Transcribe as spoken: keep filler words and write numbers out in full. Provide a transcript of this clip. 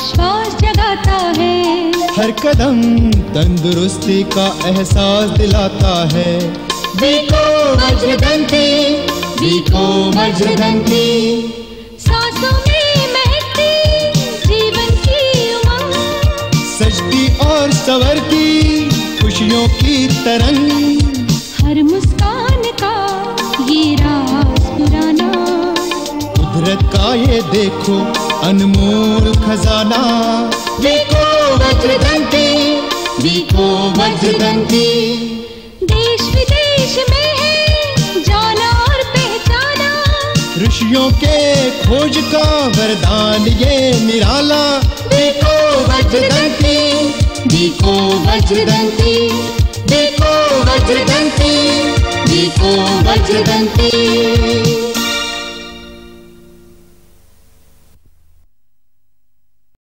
विश्वास जगाता है। हर कदम तंदुरुस्ती का एहसास दिलाता है। वीको वज्रदंती, वीको वज्रदंती। सांसों में महकती जीवन की उमंग, सजती और संवरती खुशियों की तरंग। हर मुस्कान का ये राज पुराना, कुदरत का ये देखो अनमोल खजाना। वीको वज्रदंती, वीको वज्रदंती। देश विदेश में है जाना और पहचाना, ऋषियों के खोज का वरदान ये निराला। वीको वज्रदंती, वीको वज्रदंती, वीको वज्रदंती, वीको वज्रदंती।